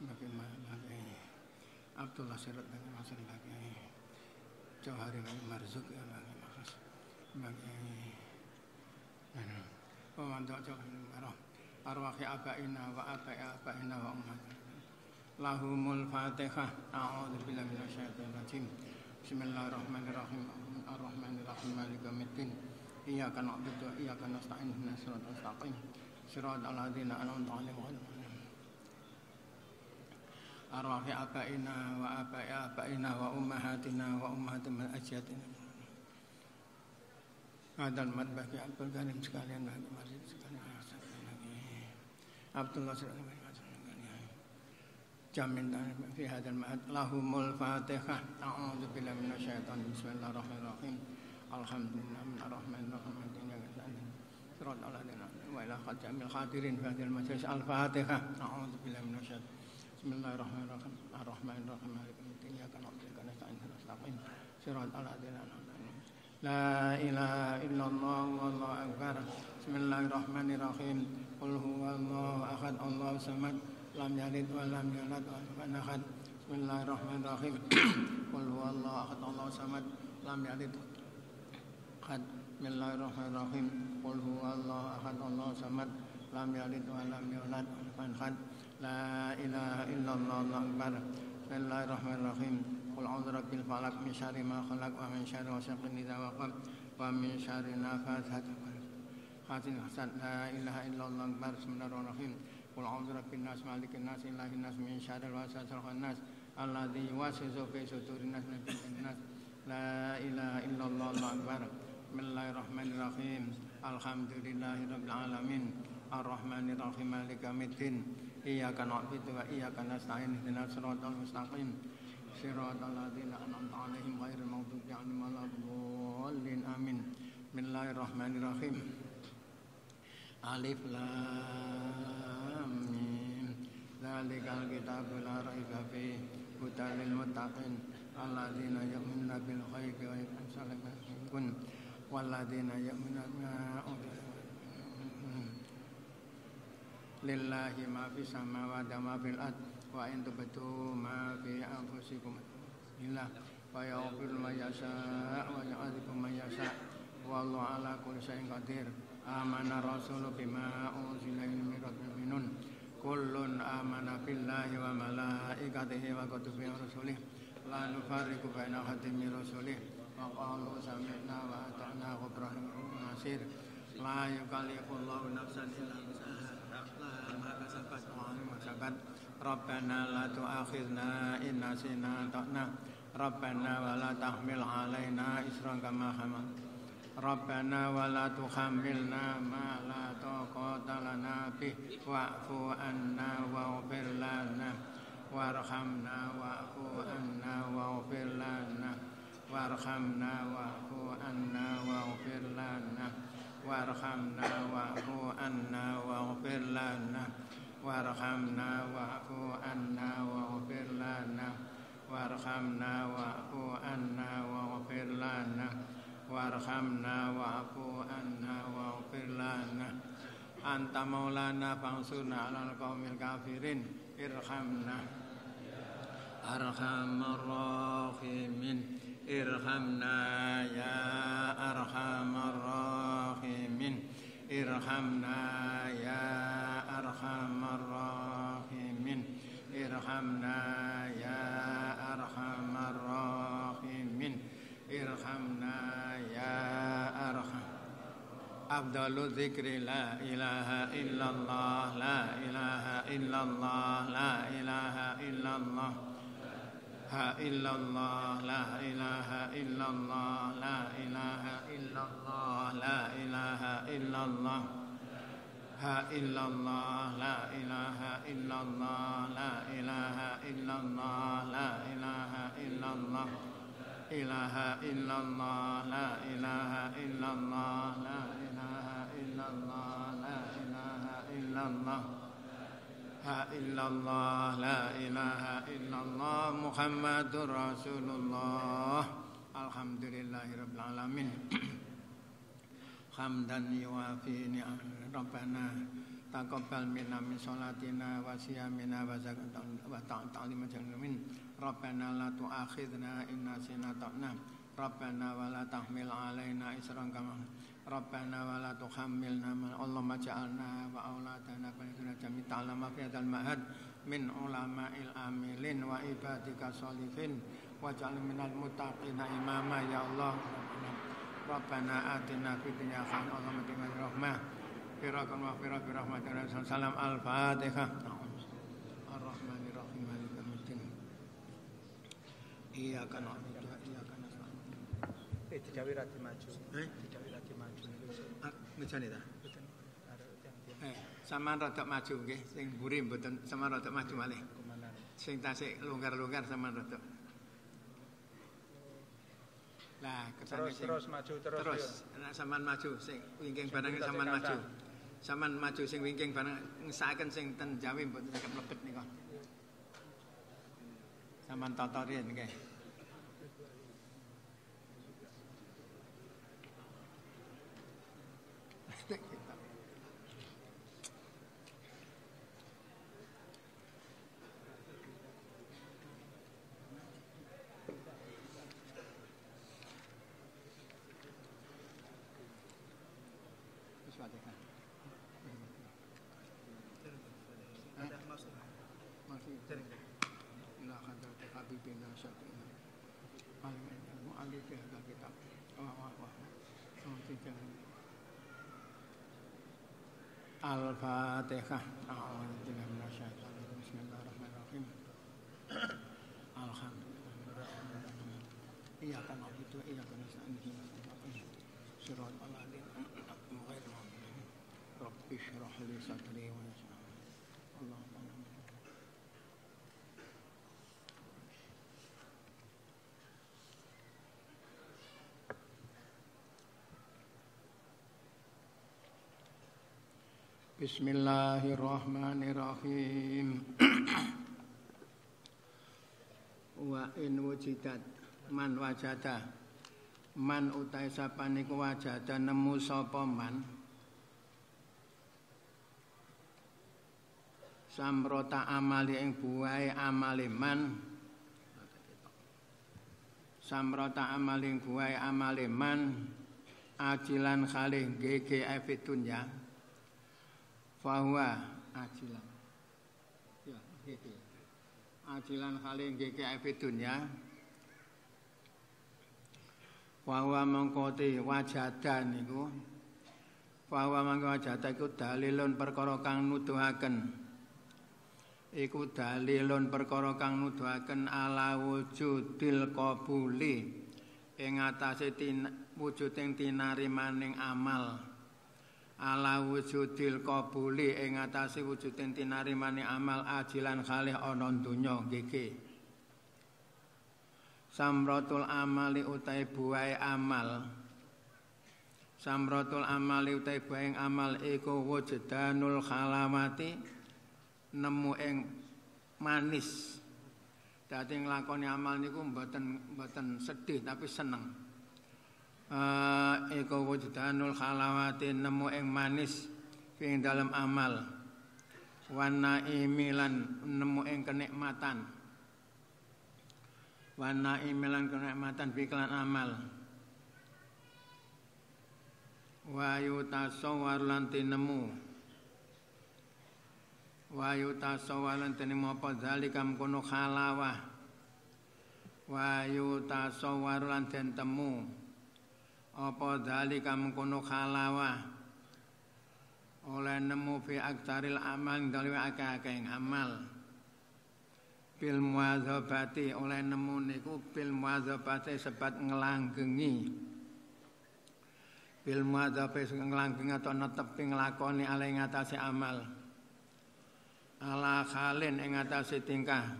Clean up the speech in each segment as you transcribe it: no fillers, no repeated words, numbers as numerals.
bagi Abdullah Sirat bagi Masud bagi Jauhari bagi Marzuk bagi Makas bagi Pemandu Jauhari arwahi abaina wa abaina wa ummatina lahumul fatihah. A'udzu billahi minasyaitonir rajim. Bismillahirrahmanirrahim. Ar-rahmanirrahim. Maliki yaumiddin. Iyyaka na'budu wa iyyaka nasta'in. Ihdinas siratal mustaqim. Siratal ladzina an'amta 'alaihim. Arwahi abaina wa abaina wa ummahatina wa ummahatil ajdatina. Adal mat bagi Abdul Karim sekalian bagi masjid sekalian. Abdullah sekalian. Jamin fi hadzal ma'ad lahumul fatihah. A'udzu billahi minasyaitonir rajim. Bismillahirrahmanirrahim. Alhamdulillahir rahmanir rahim. Siratal ladzina wa ila jamil hadirin fi hadzal majlis al-fatihah. A'udzu billahi minasyaitonir Bismillahirrahmanirrahim. Ar-rahmanir rahim. Maliki yaumiddin. Iyyaka na'budu wa iyyaka nasta'in. Ihdinas siratal mustaqim. Siratal ladzina an'amta 'alaihim. La ilaha illallah wallahu akbar. Bismillahirrahmanirrahim. Qul huwallahu ahad. Allahus samad. Lam yalid wa lam yulad wa lam yakul lahu kufuwan ahad. Bismillahirrahmanirrahim. Qul huwallahu ahad. Allahus samad. Lam yalid. Bismillahirrahmanirrahim. Qul huwallahu ahad. Allahus samad. Lam yalid wa lam yulad wa lam yakul ahad. La ilaha illallah wallahu akbar. Bismillahirrahmanirrahim. Qul a'udzu birabbil falaq min syarri ma khalaq wa min syarri ghasiqin idza waqab wa min syarri nafatsati fil 'uqad. La ilaha illallah akbar. Bismillahirrahmanirrahim. Qul a'udzu birabbin nas malikin nas ilahin nas min syarril waswasil khannas alladzi yuwaswisu fi sudurin nas min fitnatin nas. La ilaha illallah allahu akbar. Bismillahirrahmanirrahim. Alhamdulillahirabbil alamin. Arrahmanir rahim. Maliki yaumiddin. Iyyaka na'budu wa iyyaka nasta'in. Ihdinas siratal mustaqim. Siratal ladzina an'amta 'alaihim ghairil maghdubi 'alaihim waladdallin. Amin. Bismillahirrahmanirrahim. Alif lam mim. Dzalikal kitabu la raiba fihi hudan lil muttaqin alladzina yu'minuna bil ghaibi wa yuqimuna as-salata walladzina yu'minuna bima lillahi ma fis samawati wa ma fil ardh wa in tubdu ma fi anfusikum billah wa yaghfiru man yasha' wa yu'adhibu man yasha' wallahu ala kulli syai'in qadir. Amana rasulu bima unzila min rabbih kullun amana billahi wa malaikatihi wa kutubihi wa rusulihi la nufarriqu baina ahadin min rusulihi wa qalu sami'na wa ata'na ghufranaka nasir. La yukallifullahu nafsan illa wus'aha ma kasabat wa ma kasabat. Rabbana la tu'akhidna in nasina ta'na. Rabbana wa la tahmil 'alaina isran kama hamalta. Rabbana wa la tuhammilna ma la taqata lana bih wa'fu anna waghfir lana warhamna wa'fu anna waghfir lana warhamna wa'fu anna waghfir lana warhamna wa'fu anna waghfir lana warhamna wa'fu anna waghfir lana warhamna wa'fu anna waghfir lana warhamna wa'fu anna waghfir lana anta maulana fansurna 'alal qaumil kafirin irhamna arhamar rahimin irhamna ya arhamar rahimin irhamna ya arhamar rahimin irhamna ya arhamar rahimin irhamna ya arham. Afdalu dzikri la ilaha illallah la ilaha illallah la ilaha illallah ha illallah la ilaha illallah la ilaha illallah la ilaha illallah ha illallah la ilaha illallah la ilaha illallah la ilaha illallah ilaha illallah la ilaha illallah la ilaha illallah la ilaha illallah ha illallah la ilaha illallah Muhammadur Rasulullah. Alhamdulillahirabbil alamin. Hamdan yuwafi ni'am Rabbana taqabbal minna min sholatina wa siyamina wa zakatina wa ta'limina min rabbana la tu'akhidna in nasina ta'na rabbana wa la tahmil alaina isran kama rabbana wa la tuhammilna ma Allahumma ja'alna wa auladana qanituna jami' ta'lama fi hadzal ma'had min ulama'il amilin wa ibadika sholihin waj'al minal muttaqina imama ya Allah rabbana atina fid dunya hasanah wa fil akhirati rahmah Firakan wa firaq birahmatina salam al-fatihah ar-rahmanir rahim maliki yaumiddin iyyaka na'budu wa iyyaka nasta'in dijawi ra dimaju dijawi ra dimaju ngejane ta sampean rada maju nggih sing mburi mboten sampean rada maju malih sing tasik longgar-longgar sampean rada lah terus maju terus nek sampean maju sing wingking barang sampean maju sampean maju sing wingking barang ngesakaken sing ten Jawi mboten saged mlebet nika sampean tata riyen nggih Al-Fatihah. A'udzubillahi minasyaitonir rajim. Bismillahirrahmanirrahim. Alhamdulillah. Iyyaka na'budu wa iyyaka nasta'in. Shiratal ladzina an'amta 'alaihim. Rabbi shrah li sadri wa yassir li amri. Allahumma Bismillahirrahmanirrahim. Wa in wujidat man wajada man utai sapaniku wajada nemu sapa man samrota amali ing buahe amale man samrota amali ing buahe amale man ajilan khalih gege afitunya bahwa ajilan ya gitu ajilan kali ngeke ape dunya bahwa mengkoti wajadan niku bahwa mangko wajada iku dalilun perkara kang nuduhaken iku dalilun perkara kang nuduhaken ala wujudil qabuli ing atase wujuding tinarimaning amal ala wujudil qabuli ing atase wujuding tinarimane amal ajilan khalih ana donya nggih samratul amali utai buahe amal samratul amali utai buahe amal iku wujdanul khalawati nemu ing manis dadi nglakoni amal niku mboten sedih tapi seneng eko wujdanul khalawati nemu ing manis ing dalam amal wana imilan nemu ing kenikmatan wana imilan kenikmatan biklan amal wayu tasawwar lan tinemu wayu tasawwar lan tinemu apa zalikam kono khalawah wayu tasawwar lan den temu apa dalika mengkono khalawah oleh nemu fi aktaril amal dalil akeh-akeh amal bil muadzabati oleh nemu niku bil muadzabati sebab nglanggengi bil muadzabati nglanggengi atau netepi nglakoni ale ngatasi amal ala khalin ing atase tingkah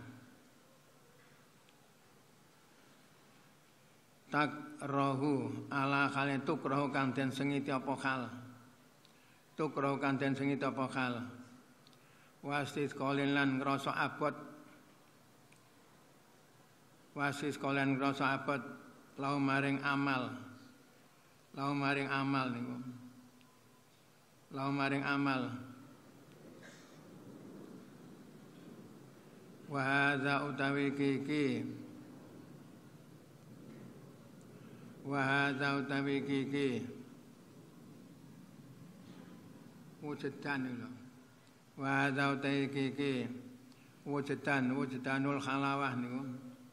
tak rohu ala khalin tukrohu kang den sengiti apa khal tukrohu kang den sengiti apa khal wasis kolin lan ngrasa abot wasis kolin ngrasa abot lau maring amal niku lau maring amal Wa hadza utawi kiki wujudan lho. Wa hadza utawi kiki wujudanul khalawah niku.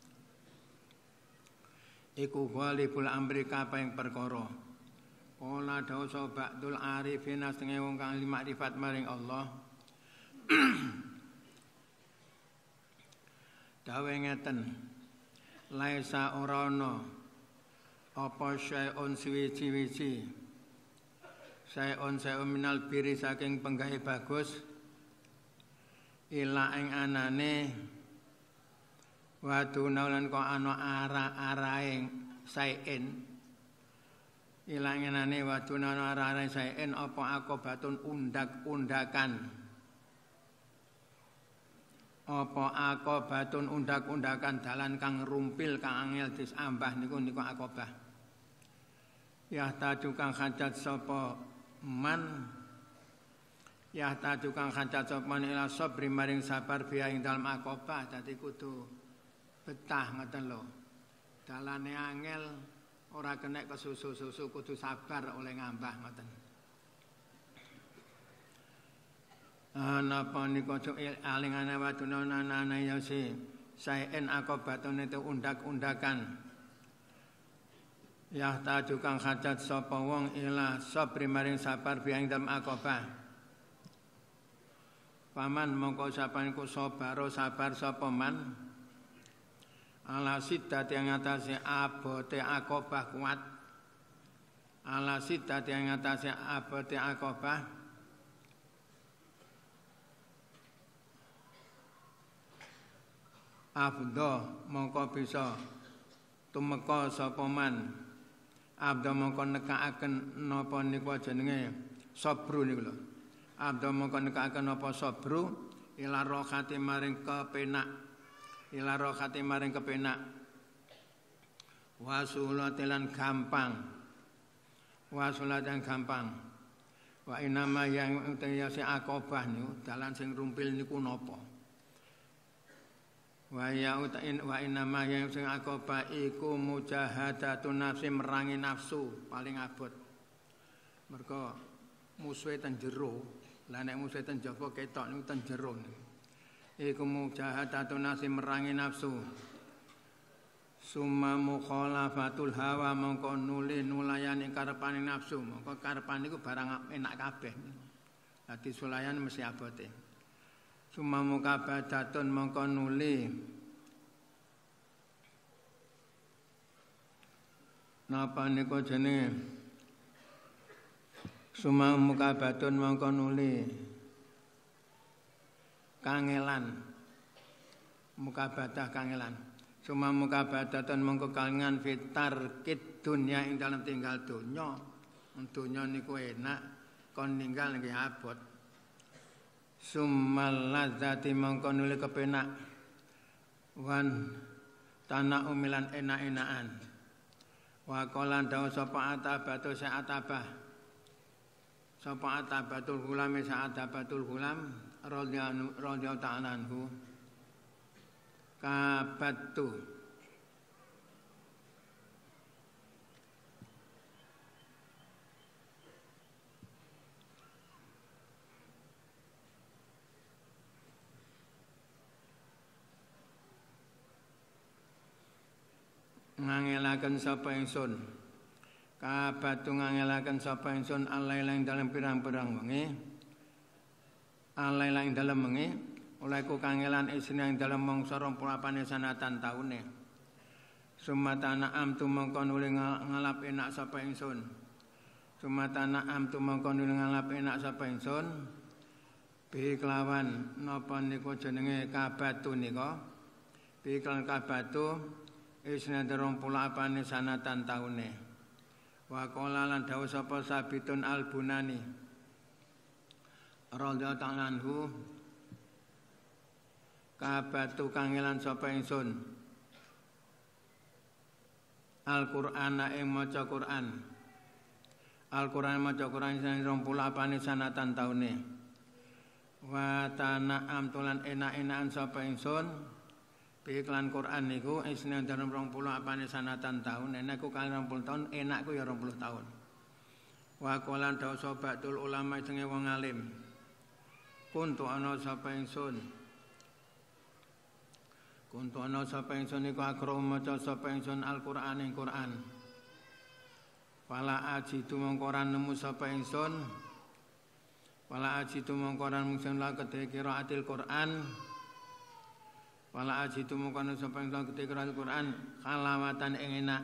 Iku ghalibul amri kaping perkara. Kala dawuh ba'dul arifin setengah wong kang makrifat maring Allah. Dawe ngeten. Laisa ora ana apa syai'un suwi-wiji. Syai'un minal biri saking penggawe bagus. Ila ing anane wa tunaulan kok ana ara-araing saen ilangenane wa tunaulan ara-araing saen apa akobatun undak-undakan undak-undakan dalan kang rumpil kang angel disambah niku akobah ya taju kang hajat sapa man ila sabri maring sabar biya ing dalem akobah dadi kudu betah ngoten lho. Dalane angel ora kenek kesusu-susu kudu sabar oleh ngambah ngoten. Napa nika alingane waduna nanane ya si saen akobatune te undak-undakan. Ya taju kang hajat sapa wong ila sabri maring sabar biang dalem akobah. Paman mongko sapaniku sabar sapa man. Ala siddati yang ngatasi abote akobah kuat. Ala siddati yang ngatasi abote akobah. Abdo mongko bisa tumeka sapa man. Abdo mongko nekakaken napa niku jenenge sabru niku lho. Abdo mongko nekakaken napa sabru ila rohati maring kepenak. Ila rohati maring kepenak wasulatan gampang wa inama yang utaya si akobah niku dalan sing rumpil niku napa wa inama yang sing akobah iku mujahadatun nafsi merangi nafsu paling abot mergo musuhe ten jero la nek musuhe ten jaba ketok niku ten jero iku mujahadatun nafsi merangi nafsu summa mukhalafatul hawa mongko nulayani karepane nafsu mongko karepane iku barang enak kabeh dadi sulayan mesti abote summa mukabadatun mongko nuli napa niku jenenge summa mukabatun mongko nuli kangelan mukabadah kangelan suma mukabadatan mongko kangen fitar kid dunya ing dalam tinggal donya niku enak kon ninggal nggih abot summal ladzati mongko nuli kepenak wan tanah umilan enak-enakan wa qala dawu sapa atabatu sa'atabah sapa atabatul gulam sa'atabatul gulam radhiyallahu ta'ala anhu kabatu ngangelaken sapa ingsun kabatu ngangelaken sapa ingsun alaila ing dalem pirang-pirang wengi alaila ing dalem wengi oleh ku kangelan isine ing dalem mangsa 28 sanatan taune sumatana am tumangka nuli ngalap enak sapa ingsun sumatana am tumangka nuli ngalap enak sapa ingsun bi kelawan napa niku jenenge kabatu nika bi kelawan kabatu isine 28 sanatan taune wa qala lan dawuh sapa Sabitun Al-Bunani radhiyallahu ta'ala anhu kabatu kangelan sapa ingsun Al-Qur'ana ing maca Qur'an Al-Qur'an maca Qur'an sing 28 sanatan taune wa tana'am tulan enak-enakan sapa ingsun bi iklan Quran niku isine dalam 20 apane sanatan taun enak ku kali 20 taun enakku ya 20 taun wa qalan dawu sapa tul ulama jenenge wong alim kuntu ana sapa ingsun iku akro maca sapa ingsun Al-Qur'an ing Qur'an wala ajidu mongko ora nemu sapa ingsun wala ajidu mongko ora mungsen la kedhe qiraatil Qur'an wala ajidu mongko ana sapa ingsun kedhe qiraatil Qur'an kalawatan ing enak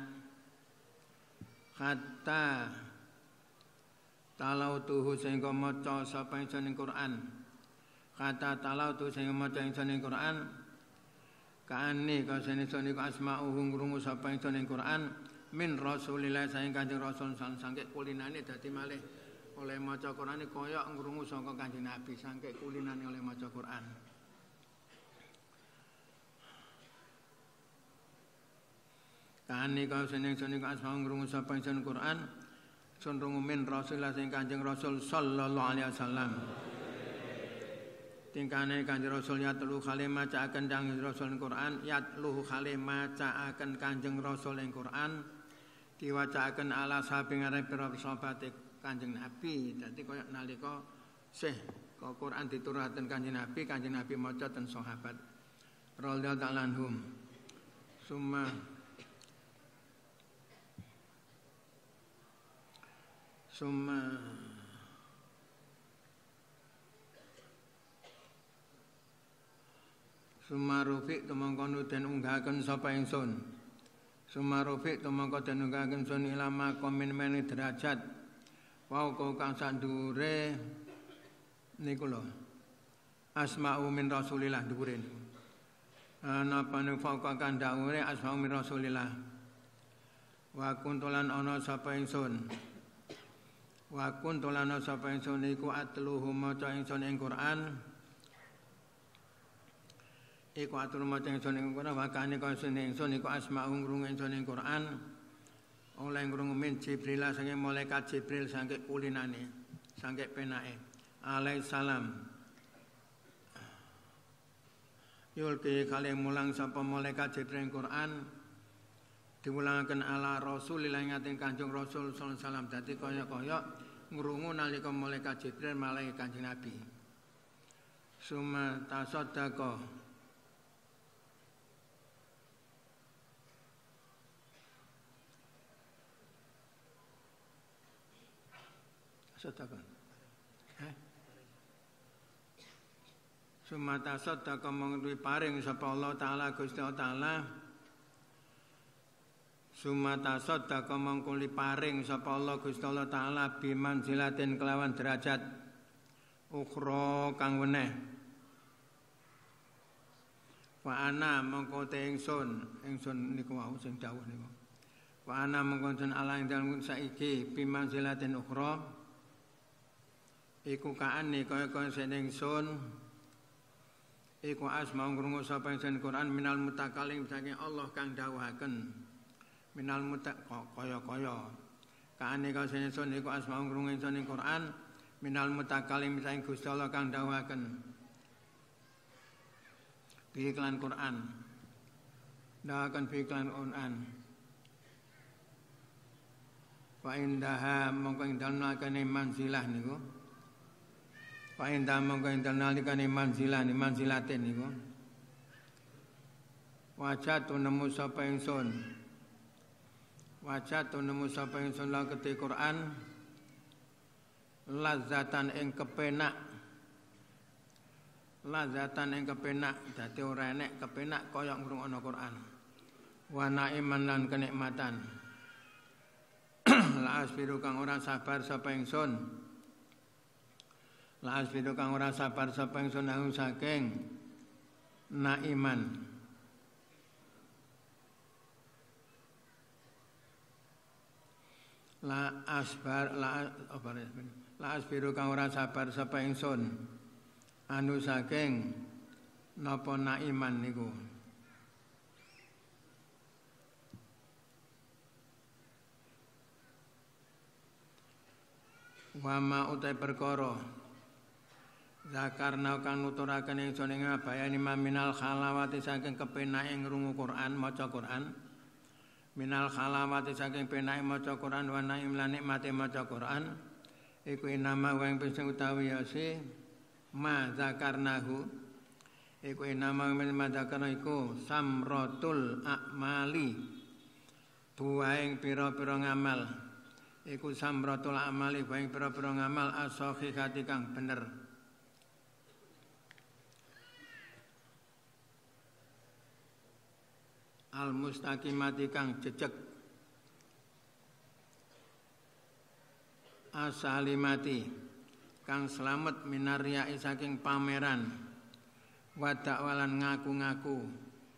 hatta talautuhu sehingga maca sapa ingsun ing Qur'an kata talautu sehingga maca ingsun ing Qur'an kaane kasene iku asma'uhu ngrungu sapa ingsun ing Qur'an min Rasulillah saking Kanjeng Rasul sangke kulinane dadi malih oleh maca Qur'an kaya ngrungu saka Kanjeng Nabi sangke kulinane oleh maca Qur'an. Kaane kasene iku asma'uhu ngrungu sapa ingsun Qur'an sun rungu min Rasulillah saking Kanjeng Rasul sallallahu alaihi wasallam. Tingkane Kanjeng Rasul yatlu kale macaaken Kanjeng Rasul ing Quran yatlu kale macaaken Kanjeng Rasul ing Quran diwacaaken ala saking arep pira sahabat Kanjeng Nabi dadi kaya nalika sih Quran dituraken Kanjeng Nabi maca ten sahabat radhiyallahu ta'ala anhum summa Sumarufik tumangkono den unggahaken sapa ingsun. Sumarufik tumangko den unggahaken sun ilama komen meni derajat. Wau kang sandure niku lho. Asma'u min Rasulillah dhuwure niku. Napa ning fauqa kang dawuhe asma'u min Rasulillah. Wa kuntulan ana sapa ingsun. Wa kuntulan ana sapa ingsun niku atluhu maca ingsun ing Quran. Iku atur maca ingsun ing Quran wakane kasene ingsun iku asma'u ngrungu ingsun ing Quran oleh ngrungu min Jibril saking malaikat Jibril saking kulinane saking penake alaihi salam yulki kali mulang sapa malaikat Jibril ing Quran diulangaken ala Rasulillah ngaten Kanjeng Rasul sallallahu alaihi wasallam dadi kaya-kaya ngrungu nalika malaikat Jibril malahi Kanjeng Nabi summa tasaddaqa sedekah. Sumata sedekah monggo paring sapa Allah taala Gusti Allah taala. Sumata sedekah monggo paring sapa Allah Gusti Allah taala bimanzilatin kelawan derajat ukhra kang weneh. Wa ana mongko te ingsun niku wau sing dawuh niku. Wa ana mongko ala ing dalem saiki bimanzilatin ukhra iku kaane kaya-kaya seneng sun iku asma ngrungu sapa ing Quran minal mutakalim saking Allah kang dawuhaken minal kaya-kaya kaane kaya seneng sun iku asma ngrungu ing Quran minal mutakalim saking Gusti Allah kang dawuhaken bi iklan Quran dawuhaken bi iklan Quran wa indaha mongko ing dalem akene manzilah niku Pak Indah mongko internal dikane manzilatin niku. Wajatu nemu sapa ingsun. Wajatu nemu sapa ingsun la kete Quran lazatan ing kepenak. Lazatan ing kepenak dadi ora enek kepenak kaya ngrungokno Quran. Wa naiman lan kenikmatan. La asbiru kang ora sabar sapa ingsun. Laas video kang ora sabar sapa ingsun nang saking naiman la asbiru kang ora sabar sapa ingsun anu saking napa naiman niku wa ma utai perkara Zakarna kang nuturaken ingsun ing bayani minal khalawati saking kepenake ngrungu Quran maca Quran minal khalawati saking penake maca Quran wa naim lan nikmate maca Quran iku inama wa ing sing utawi yase ma zakarnahu iku inama ma zakarna iku samratul a'mali buaing pira-pira ngamal iku samratul a'mali buaing pira-pira ngamal as-sahihati kang bener al-mustaqimati kang jejeg asalimati kang slamet minariyai saking pameran wadakwalan ngaku-ngaku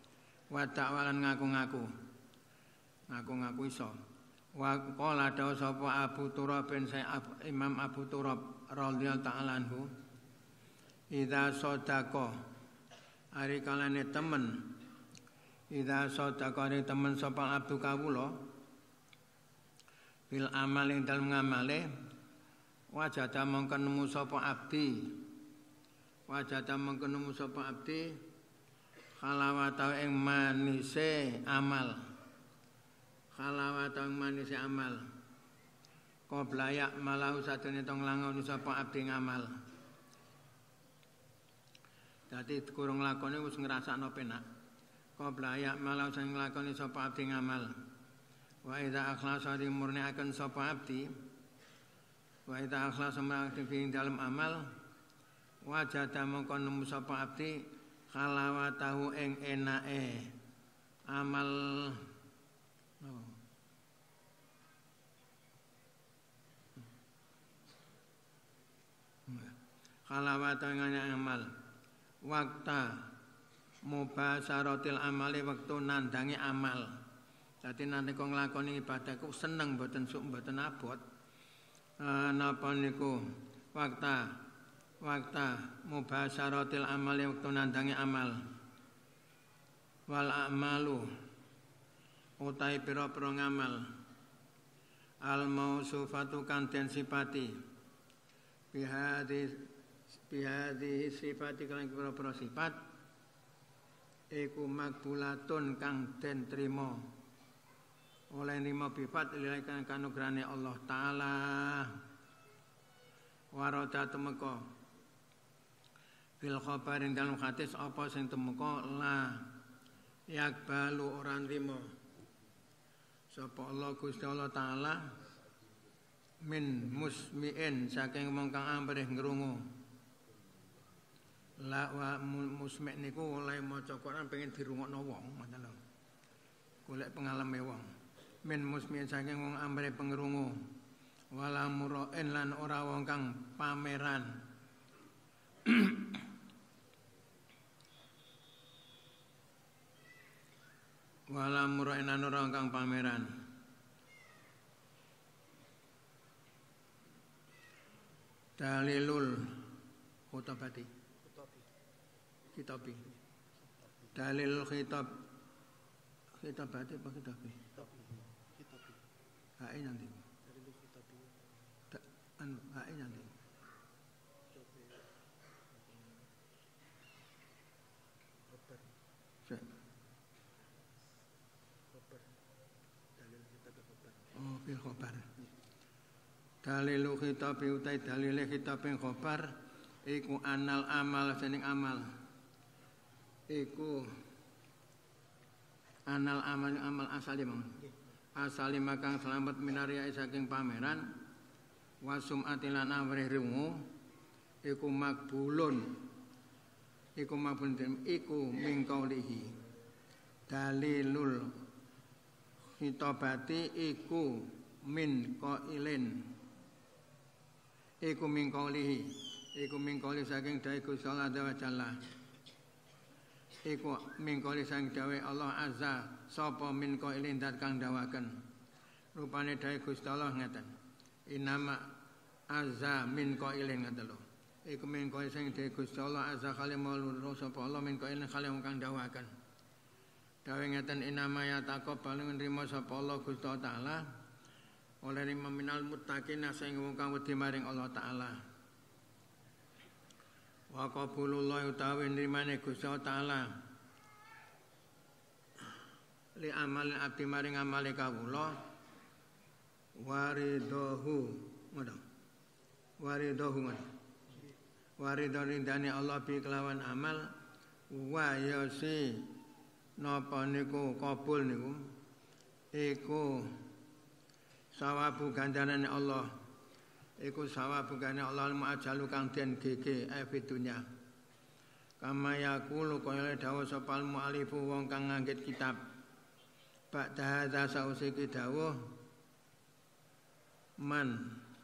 ngaku-ngaku iso wa qala dawu sapa Abu Turab bin Imam Abu Turab radhiyallahu ta'ala anhu idza sadaqa ari kalane temen idza sadaqane temen sapa abdu kawula bil amal ing dalem ngamale wajada mongko nemu sapa abdi khalawata ing manise amal qoblaya malahu sadene tong langoni sapa abdi ngamal dadi kurang lakone wis ngrasakno penak qoblaya malahu sing nglakoni sapa abdi ngamal wa idza akhlasa dimurniaken sapa abdi wa idza akhlasa ing dalem amal wajada mongko nemu sapa abdi khalawatahu ing enake amal khalawatahu ing enake amal wakta mubasyaratil amali wektu nandangi amal. Dadi nalika nglakoni ibadah ku seneng mboten abot. Napa niku wakta mubasyaratil amali wektu nandangi amal. Wal a'malu utai pira-pira ngamal. Al mausufatu kan den sifati. Bihadhi sifati kan pira-pira sifat. Iku makbulatun kang den trima oleh nrimo bifat lilakan kanugrahane Allah taala warada temeka fil khabarin dalam hadis apa sing temeka la yakbalu ora nrimo sapa Allah Gusti Allah taala min musmi'in saking wong kang ambrih ngrungu. La wa musmi' niku oleh maca Quran pengen dirungokno wong ngoten lho. Golek pengalame wong. Min musmi' saking wong ambre pengrungu. Wala murain lan ora wong kang pameran. Wala murain lan ora wong kang pameran. Dalilul khutabati Kitabi. Dalil khitabati apa kitabi? Hae nanti. Dalil khitabi. Hae nanti. Oh, bil khabar. Dalil khitabi utai dalil khitab ing khabar iku anal amal seneng amal. Iku anal amal asali makang selamat minaria saking pameran wasum atilan amrih rungu iku makbulun iku mingkaulihi dalilul khitabati iku min qailin iku mingkaulihi saking dai Gusti Allah wa jalla iku mingkoli sang dawe Allah azza sapa min qailin dat kang dawaken rupane dawe Gusti Allah ngeten inama azza min qailin ngeten lho iku mingkoli sang dawe Gusti Allah azza kale maulur sapa Allah min qailin kale kang dawaken dawe ngeten inama ya taqabbal nrimo sapa Allah Gusti taala oleh minal muttaqin sing wong kang wedi maring Allah taala Wa qabulullah utawi nrimane Gusti Taala li amal abdi maring amale kawula waridahu ngono waridane Allah bi kelawan amal wa yasi napa niku kabul niku iku sawabu ganjarane Allah iku sawabu ganjarane Allah muajalu kang den gege dunya kama yaqulu kaya dawuh sapa mu'alifu wong kang nganggit kitab ba'da hadza sause ki dawuh man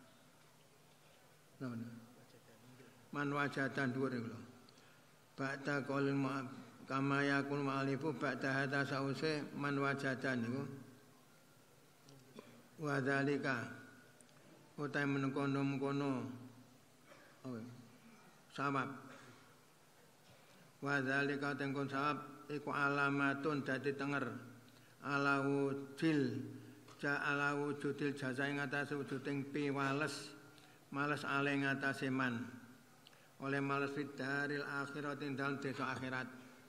wajadan dhuwur lho ba'da qaulil kama yaqulu mu'alifu ba'da hadza sause man wajadan niku wa dzalika utai menungkono sawab wa dzalika tengkon sawab iku alamatun dadi tenger ala wujudil jaza ing atase wujuding piwales males ale ing atase man oleh males fidaril akhirat ing dalem desa akhirat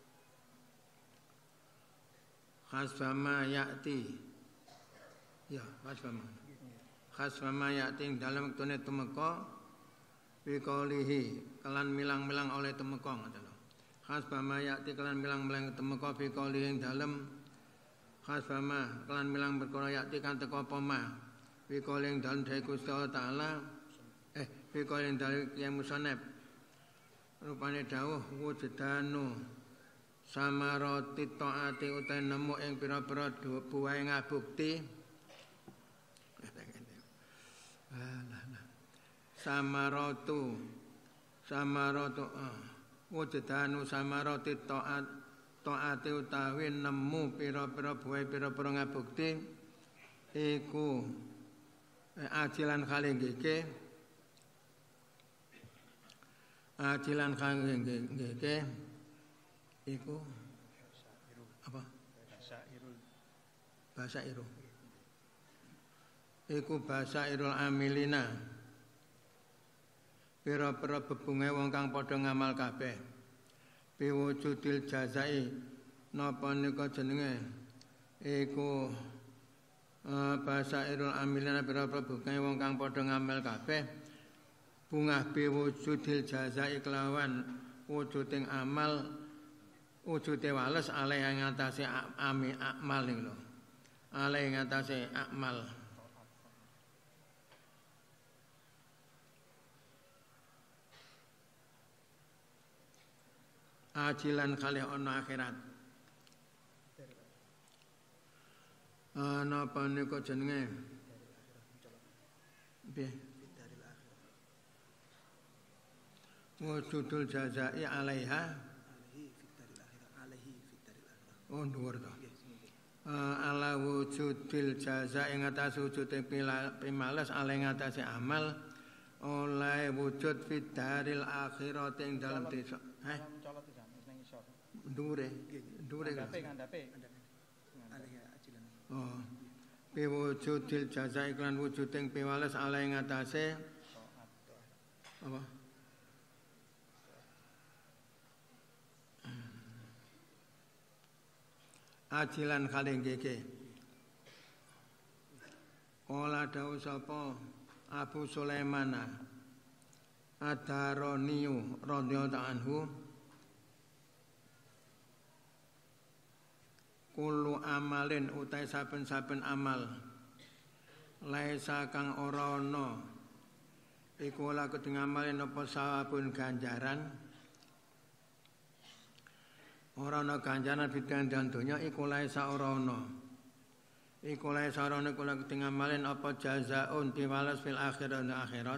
khasfama ya'ti ya khasfama ya'ti ing dalem wektune tumeka biqaulihi kelan milang-milang oleh tumeka ngoten lho khasfama ya'ti kelan milang-milang tumeka biqaulihi ing dalem khasfama kelan milang perkara ya'ti kan teka apa ma biqauli ing dalem dawuh Gusti Taala biqauli ing dalem yang musannaf rupane dawuh wujudanu samarati taati utahe nemu ing pira-pira buwahe ngabukti samaratu wujudanu samarati taati utawi nemu pira-pira buwahe pira-pira ngabukti iku ajilan kalengge ajilan kalengge iku apa basairul iku basairul amilina pira-pira bebunge wong kang padha ngamal kabeh biwujudil jazai napa nika jenenge iku basairul amilina pira-pira bebunge wong kang padha ngamal kabeh bungah biwujudil jazai kelawan wujuding amal wujude wales ale ing atase amal ning lho ale ing atase amal ajilan kalih ana akhirat napa niku jenenge nggih wujudul jazai alaiha dhuwur to ala wujudil jaza ing atas wujude pimales ala ing atase amal oleh wujud fidaril akhirat ing dalam desa dhuwure ngandhape wujudil jaza iklan wujuding pimales ala ing atase apa ajilan kalengge kala dawuh sapa Abu Sulaiman Ad-Daraniyu radhiyallahu anhu kullu amalin utai saben-saben amal laisa kang ora ana iku ora kedeng amalin apa sawabun ganjaran ora ana ganjaran bidang dan donya iku laisa ora ana iku laisa ora ana kula kedeng amalen apa jazaun piwales fil akhirat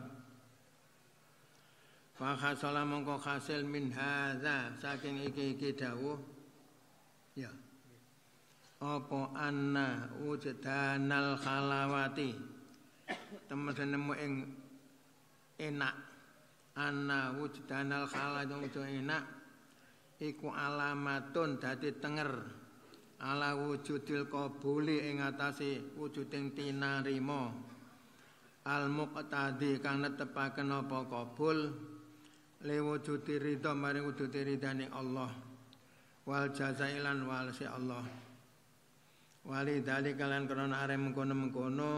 fa khasala mongko hasil min hadza saking iki dawuh ya apa anna wujudanal khalawati temen nemu ing enak anna wujudanal khalawati enak iku alamatun dadi tenger ala wujudil qabuli ing atase wujuding tinarima al muqtadi kang netepaken apa qabul liwujudi ridha maring wujudi ridhaning Allah wal jazailan wal si Allah wali dalika lan krana are mengkono-mengkono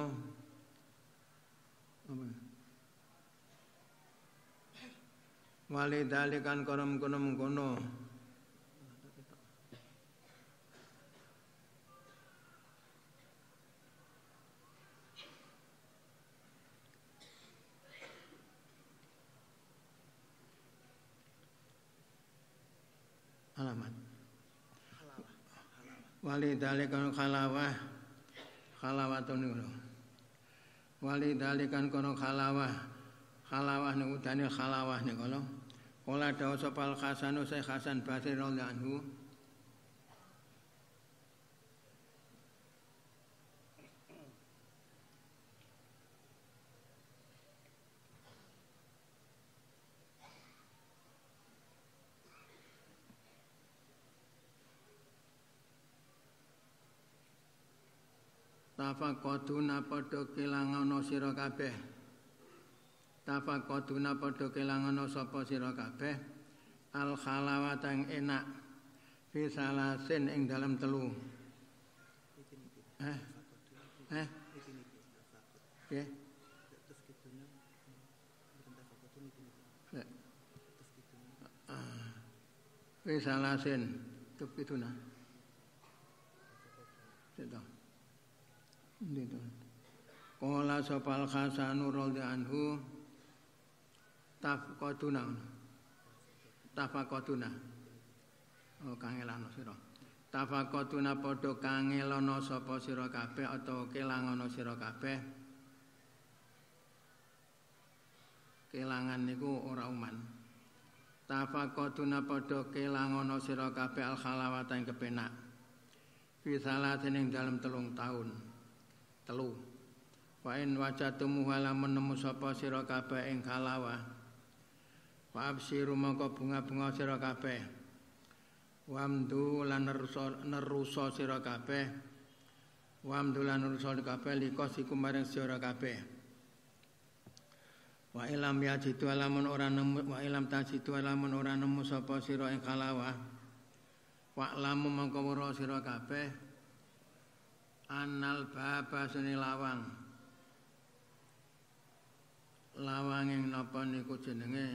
wali dalikan krana mengkono-mengkono alamat wali dalikan khalawatun niku wali dalikan kono khalawah niku dane khalawah niku lho kala dawa sapa Hasan Syekh Hasan Basri radhiyallahu anhu Tafaqaduna padha kelangono sira kabeh. Tafaqaduna padha kelangono sapa sira kabeh. Al khalawata yang enak. Fi salasin ing dalam telu. Ya. Fi salasin tufituna. Sudah. Gitu. Qala sapa Hasan radhiyallahu anhu tafaqatuna kangelana sira tafaqatuna padha kangelana sapa sira kabeh atau kelangono sira kabeh kelangan niku ora uman tafaqatuna padha kelangono sira kabeh al khalawata ing kepenak fi salatin ing dalem 3 tahun telu wa in wajatumu halamun nemu sapa sira kabeh ing khalawah wa absiru mongko bunga-bunga sira kabeh wamdu lan nerusa sira kabeh wamdu lan nerusa kabeh likosiku maring sira kabeh wa ilam yajitu alamun ora nemu wa ilam tajitu alamun ora nemu sapa sira ing khalawah wa lamu mongko weruh sira kabeh Anal baba seni lawang yang napa niku jenenge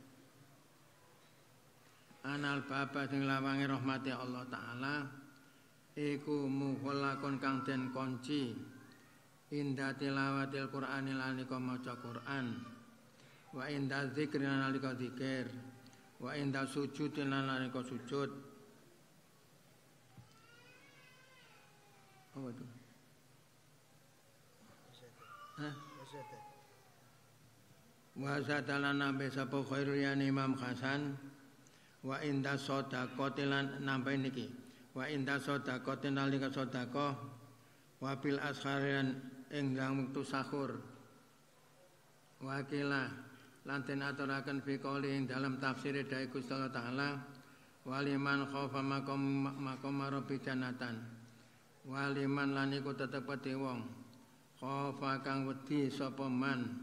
Anal baba sing lawange rahmati Allah Ta'ala iku mukhallakun kang den kunci inda tilawatil Qur'ani nalika maca Qur'an wa inda zikri nalika zikir wa inda sujud nalika sujud. Apa itu? Wa sadalana besapa khairul yani Imam Hasan wa inda sadaqati lan nambahi niki wa inda sadaqati nalika sedekah wa bil asharian ing dalem wektu sahur wa kila lan den aturaken fi qouli ing dalem tafsir dai Gusti Allah Taala waliman khaufa maqam rabbi janatan waliman lan iku tetep peti wong khofa kang wedi sapa man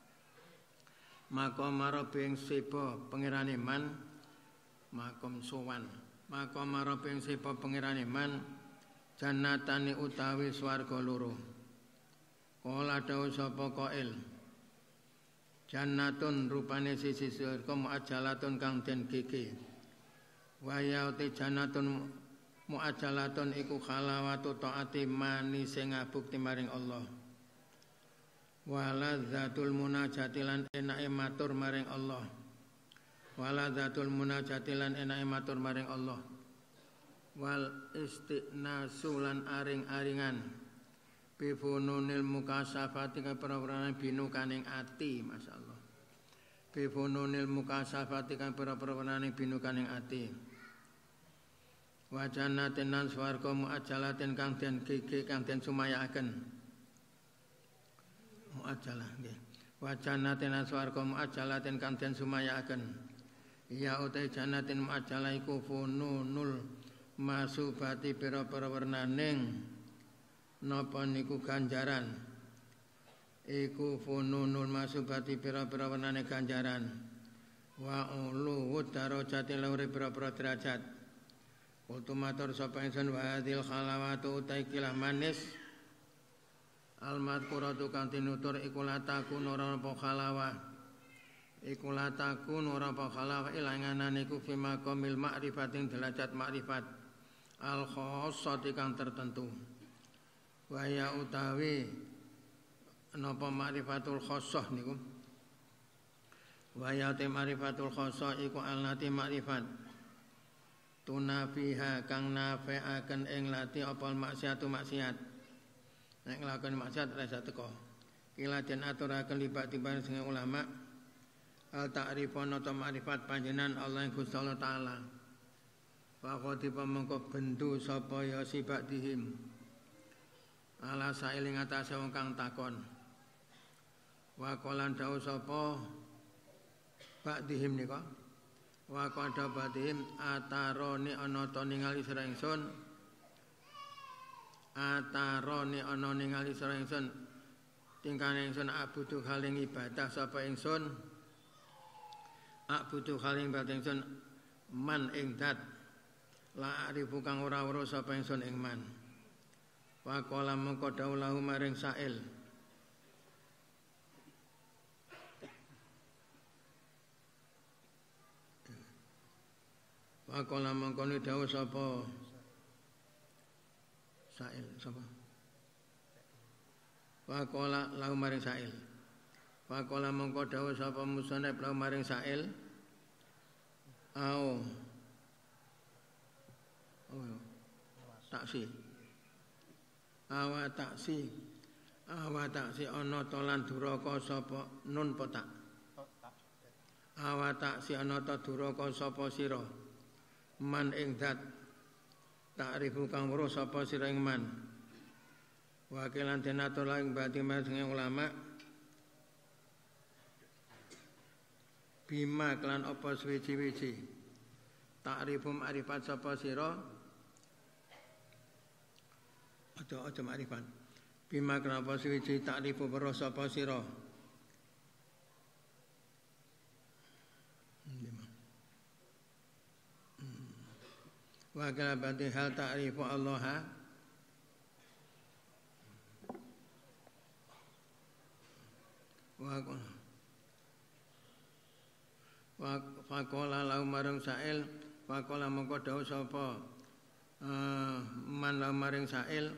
makom marabe ing sipa pangerane man makom sowan makom marabe ing sipa pangerane man jannatane utawi swarga loro kala dawuh sapa qail jannatun rupane sisi swarga muajalatun kang den gege wa ya te jannatun mu'ajalatun iku khalawatu ta'ati mani sing ngabukti maring Allah waladzatul munajati lan enake matur maring Allah waladzatul munajati lan enake matur maring Allah wal istiqnasu lan aring-aringan bifununil mukasafati kaprawrane binukaning ati masyaallah bifununil mukasafati kaprawrane binukaning ati wa jannatin lan swarga muajjalatin kang den gege kang den sumayakaken muajjalah nggih wa jannatin lan swarga muajjalatin kang den sumayakaken ya uta jannatin muajjalah iku fununul masubati pira-pira wernaning napa niku ganjaran iku fununul masubati pira-pira wernaning ganjaran wa ulu darajati lawre pira-pira derajat kultumatur sapa ingsun wa hadil khalawatu utaikilah manis almadkuratu kang tinutur iku latakun ora apa khalawah iku latakun ora apa khalawah ilanganan iku fi maqamil ma'rifatin derajat ma'rifat al khassati kang tertentu wa ya utawi napa ma'rifatul khassah niku wa ya ma'rifatul khassah iku allati ma'rifat tunafiha kang nafeaken ing lati apa maksiatu maksiat nek nglakoni maksiat rasa teko kila den aturaken libat-libat sing ulama al ta'rifun ta ma'rifat panjenengan Allah Gusti Allah taala faqati pamangka bendu sapa ya sibadihim ala saeling atase wong kang takon wa qalan dawuh sapa ba'dihim nika wa qada ba'dihim ataroni ana ta ningali sira ingsun ataroni ana ningali sira ingsun tingkane ingsun abudu haling ibadah sapa ingsun abudu haling ibadah ingsun man ing dat la arifu kang ora weruh sapa ingsun ing man wa qala mengko dawuh lahu maring sa'il wa qala mengko dawuh sapa sa'il sapa wa qala lahu maring sa'il wa qala mengko dawuh sapa musannaf lahu maring sa'il au taksi awa taksi ana ta lan duraka sapa nun potak awa taksi ana ta duraka sapa sira man ing dat ta'rifu kang weruh sapa sira ing man wakilan denatur ing bati sing ulama bima kelan apa suwi-wiji ta'rifu ma'rifat sapa sira aja ma'rifat bima kelan apa suwi-wiji ta'rifu weruh sapa sira wa kana bati hal ta'rifu Allah wa faqala lahu maring sa'il faqala mongko dawuh sapa man lahu maring sa'il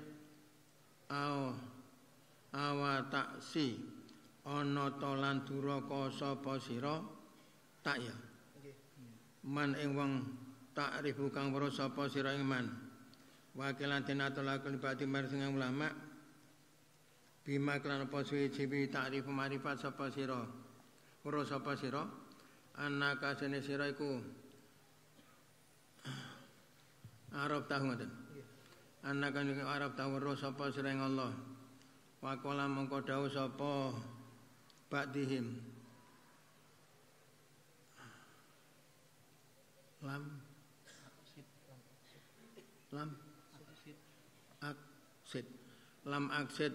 awa taksi ana ta lan duraka sapa sira tak ya man ing wong ta'rifu kang weruh sapa sira iman wakilan tenatul kalibati maring ulama bima kan apa suwi-suwi ta'rifu ma'rifat sapa sira weruh sapa sira annaka sene sira iku Arab tahu ngoten annaka niku Arab tahu weruh sapa sira ing Allah wa qala mongko dawuh sapa ba'dihim lam aksid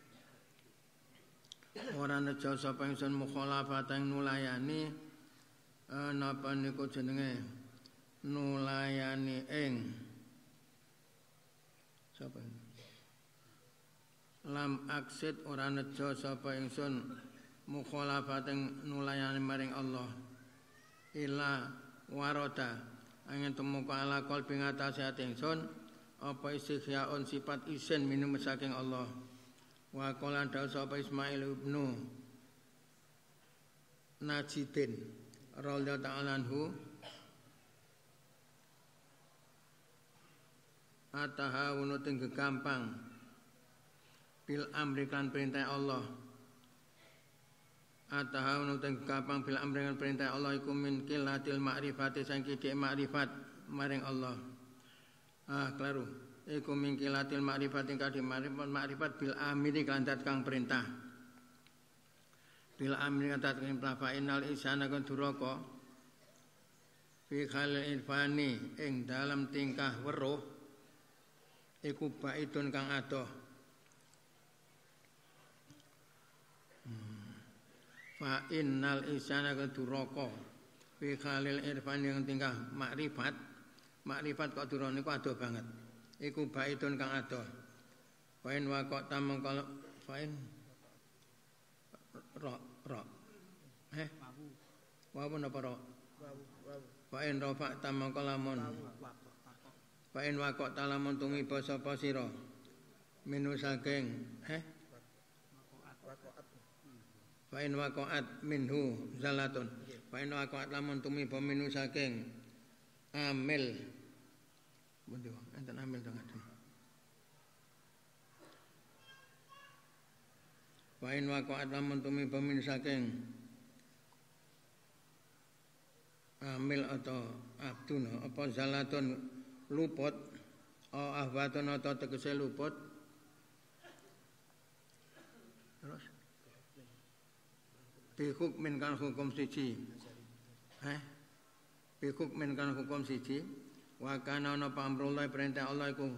ora nejo sapa ingsun mukhalafatan nulayani napa niku jenenge nulayani ing sapa lam aksid ora nejo sapa ingsun mukhalafatan nulayani maring Allah ila warada angin temuka ala qalbi ngatasi ati ingsun apa istighyaun sifat isin minum saking Allah wa qala dawu sapa Ismail ibnu Najidin radhiyallahu ta'ala anhu atahawunu ting gampang bil amri kan perintah Allah atahawunu ting gampang bil amri kan perintah Allah iku min qillatil ma'rifati saking dhek ma'rifat maring Allah klaru iku min qillatil ma'rifati kadhe ma'rifat bil amri kan kang perintah bil amri kan kang perintah fa innal insana kan duraka fi khalil infani ing dalam tingkah weruh iku baidun kang adoh fa innal insana kan duraka fi khalil irfan yang tingkah makrifat kok durane niku adoh banget iku baitun kang adoh fain wa kok tamang kalau fain ro wawu napa ro fain rofa tamang kalamun fain wa kok talamun tumiba sapa sira minu saking fain wa qaat minhu zalatun fain wa qaat lamun tumiba minu saking amil buntu enten amil to ngaten fain wa qaat lamun tumiba minu saking amil atau abdun apa zalatun luput ahwatun atau tegese luput terus bihukmin kan hukum siji bihukmin kan hukum siji wa kana ana pamrullah perintah Allah iku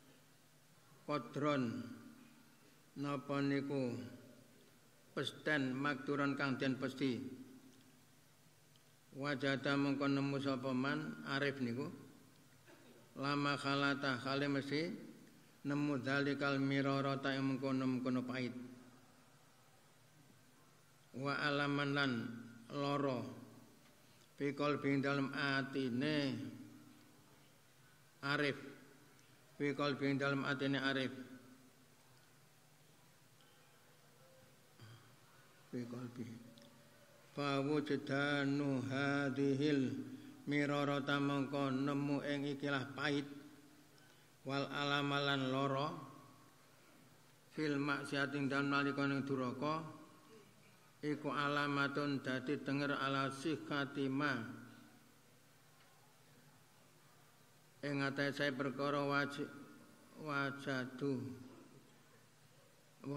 qadron napa niku pesten makturon kang den pesti wajada mengko nemu sapa man arif niku lama khalata khale mesti nemu dalikal mirarata yang mengkono pahit wa alaman lan loro pikol bing dalem atine arif pikol bing dalem atine arif pikol bing fawujudanu hadhil mirarata mengko nemu ing ikilah pahit wal alamalan loro fil maksiatin dalem nalikane duraka iku alamatun dadi denger ala sikhatima ing atahe saya perkara wajadu apa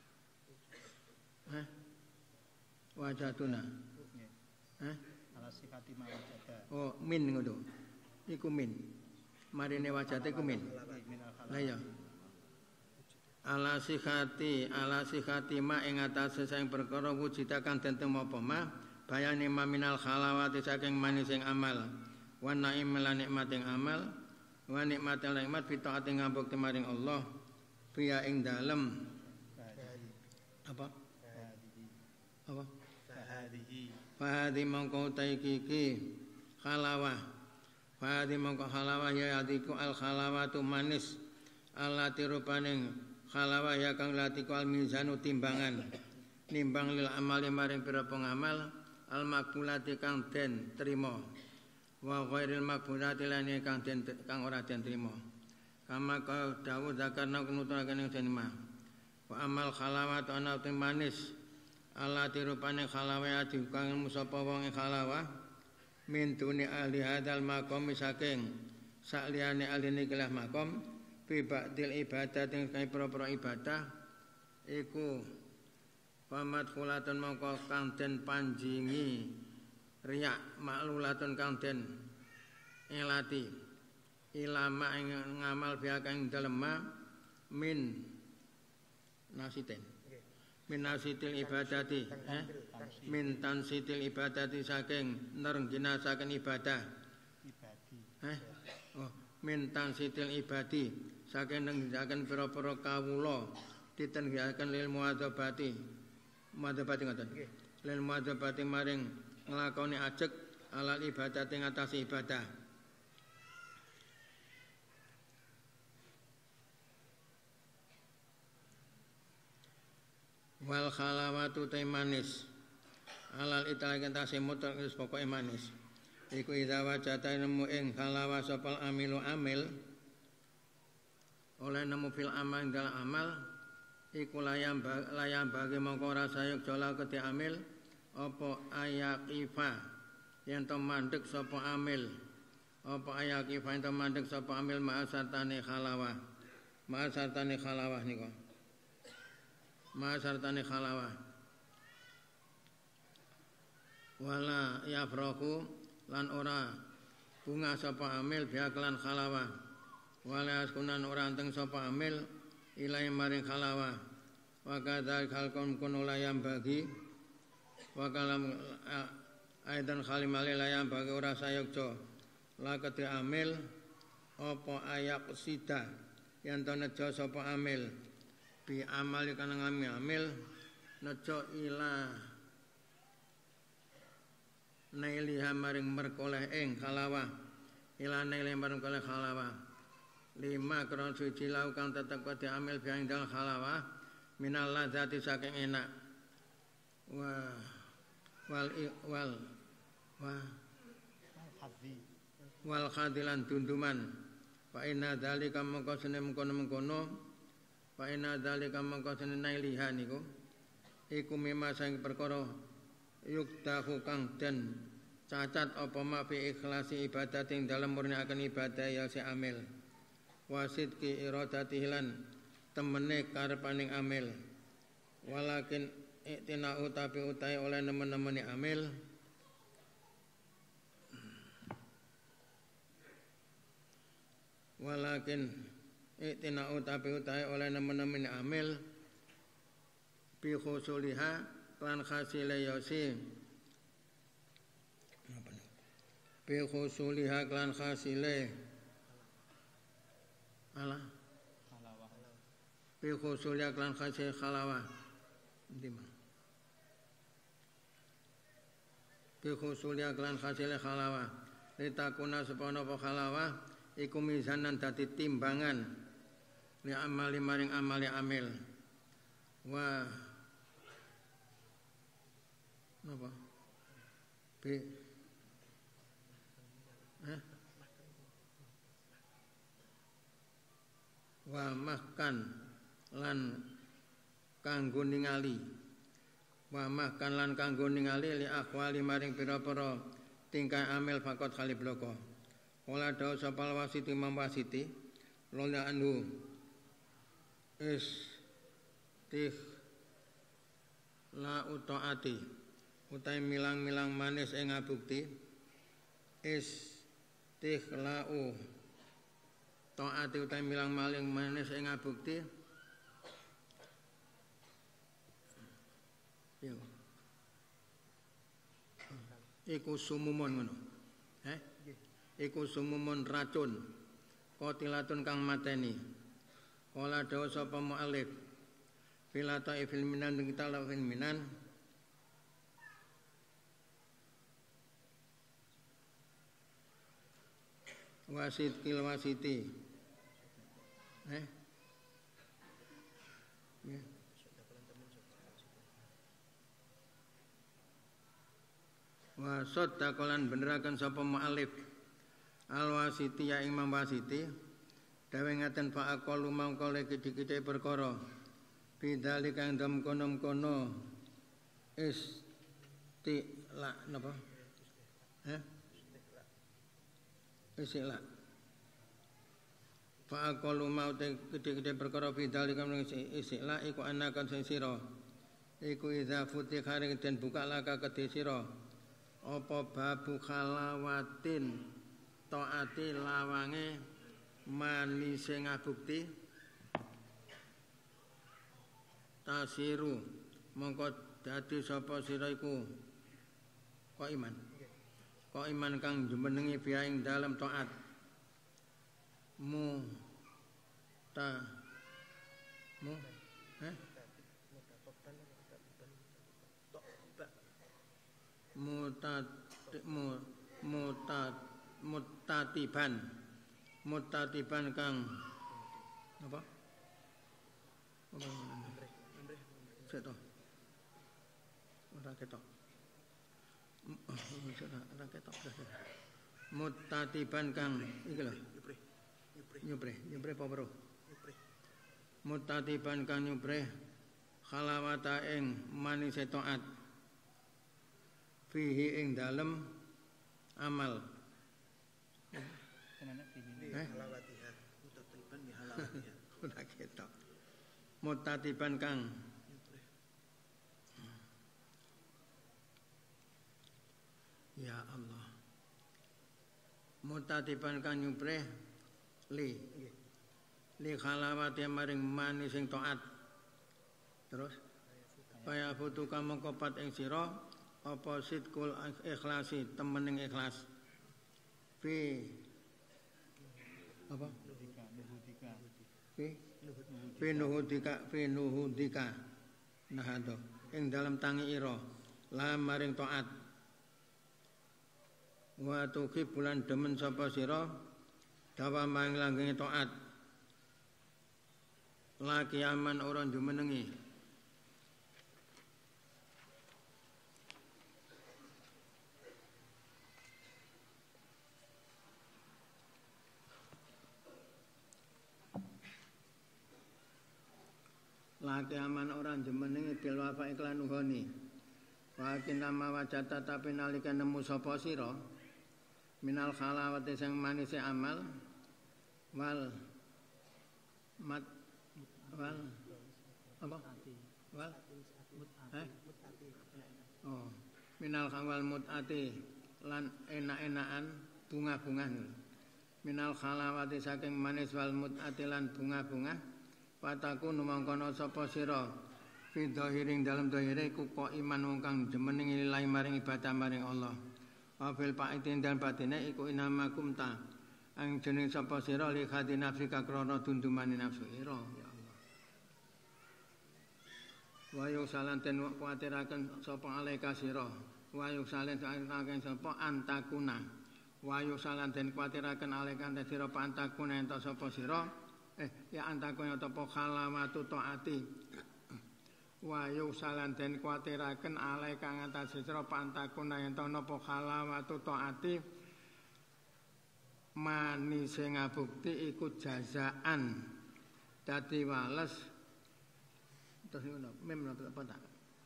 wajaduna ala sikhatima wajada oh min ngono iku min marine wajate iku min la ya ala sikhati ma ing atase sing perkara wujida kang den temu apa ma bayane maminal khalawati saking manising amal wa naim lan nikmating amal wa nikmatil nikmat fitaati ngambekti maring Allah fiya ing dalem apa fahadi mongko taiki khalawah fahadi mongko khalawah ya adiku al khalawatu manis allati rupaning khalawah ya kang latiku al mizanu timbangan nimbang lil amali maring pira pengamal al maqbulati kang den trima wa ghairil maqbulati lan kang ora den trima kama ka dawuh zakarna kunuturaken ing jenema wa amal khalawat ana manis allati rupane khalawah dikang musapa wong khalawah min duni ahli hadzal maqam saking sakliyane ahli nikilah maqam bibadil ibadah dengan kai pro-pro ibadah iku pamadkhulatun mongko kang den panjingi riyak maklulatun kang den elati ilama ing ngamal biya kang dalem min nasitin min nasitil ibadati min tansitil ibadati saking nerngina saking ibadah min tansitil ibadi saking nenggihaken pira-pira kawula ditenggihaken lil muadzabati ngoten lil muadzabati maring nglakoni ajeg alal ibadah ing atas ibadah wal khalawatu taimanis alal italaken tasimut terus pokoke manis iku idza wajata nemu ing khalawah sopal amilu amil oleh nemu fil amal dalam amal iku layam bagi mongko rasayuk jala keti amil apa ayakifa yen to mandek sapa amil apa ayakifa yen to mandek sapa amil ma'asartane khalawah niku ma'asartane khalawah wala yafraku lan ora bunga sapa amil biak lan khalawah wala askunan ora anteng sapa amil ilahi maring khalawah wa kadzal khalqum kun layam bagi wa kalam aidan khalimale layam bagi ora sayogja lakati amil apa ayak sida yen to nejo sapa amil bi amali kana amil nejo ila nailiha maring merkoleh ing kalawah ila nailiha maring koleh kalawah lima kron suci lau kang tetep kode amil biang dal kalawah minal ladzati saking enak wal khadilan dunduman fa inna dzalika mangko sene mengkono fa inna dzalika mangko sene nailiha niku iku mimma sang perkara yukdahu kang den cacat apa ma fi ikhlasi ibadat ing dalem murnikaken ibadah ya si amil wasid ki iradati lan temene karepaning amil walakin iktina'u tapi utai oleh nemen-nemeni amil walakin iktina'u tapi utai oleh nemen-nemeni amil bi khusuliha lan khasile yosi bi khusuliha lan khasile ala bi khusuliha lan khasile khalawah ndima bi khusuliha lan khasile khalawah litakuna sepana apa khalawah iku mizanan dadi timbangan li amali maring amali amil wa napa bi wa mahkan lan kanggo ningali wa mahkan lan kanggo ningali li akhwali maring pira-pira tingkah amil fakot khalib loko wala daw sapal wasiti mambasiti lola anhu istih la utaati utai milang-milang manis ing ngabukti istighla'u taati utai milang-maling manis ing ngabukti yo iku sumumun ngono iku sumumun racun qatilatun kang mateni kala dawa sapa mu'alif filata ifil minan kita lafil minan wasit kil wasiti wasot takolan benerakan sapa mu'alif al-wasiti ya imam wasiti dawe ngaten fa aqalu mangko leki-dikite perkara bidali kang dem kono-kono istila napa istila fa aqalu mau te gede-gede perkara bidali kang istila iku anakan sing sira iku idza futiha den buka laka kedhe sira apa babu khalawatin taati lawange manise ngabukti tasiru mongko dadi sapa sira iku kok iman kang jumenengi biya ing dalem taat mutatiban kang apa seto ora ketok ora ketok mutatiban kang iki lho nyupre apa bro mutatiban kang nyupre khalawata ing manise taat fihi ing dalem amal halawatiha mutatiban bi halawatiha ora ketok mutatiban kang ya Allah mutatiban kang nyupreh li khalawati maring manis sing taat terus kaya futu kamangka pat ing sira apa sidqul ikhlasi temening ikhlas fi apa fi nuhudika nahado ing dalam tangi ira la maring taat wa tuqi bulan demen sapa sira dawa maring langgenge taat la kiaman ora jumenengi laki aman orang jemenenge bil wafa iklan nuhoni wa kinama wajata tapi nalika nemu sapa sira minal khalawati sing manise amal wal mat wal apa wal oh minal khawal mutati lan enak-enakan bunga-bunga minal khalawati saking manis wal mutati lan bunga-bunga Pataku numangkono sapa sira fi dhahiring dalem dhahire iku kok iman wong kang jemeneng lillahi maring ibadah maring Allah. Wa fil paitin dan batine iku inama kumta. Ang jeneng sapa sira li khati nafsika krana dundumane nafsu ira ya Allah. Wa yusalan ten kuatiraken sapa alaika sira. Wa yusalan ten sapa antakuna. Wa yusalan ten kuatiraken alaika sira pantakuna ento sapa sira. Ya antakun atapa khalamatu taati wa yusalan den kuatiraken alai kang atase sira pantakun yen napa khalamatu taati manise ngabukti iku jazaan dadi wales terus ngono mem apa tak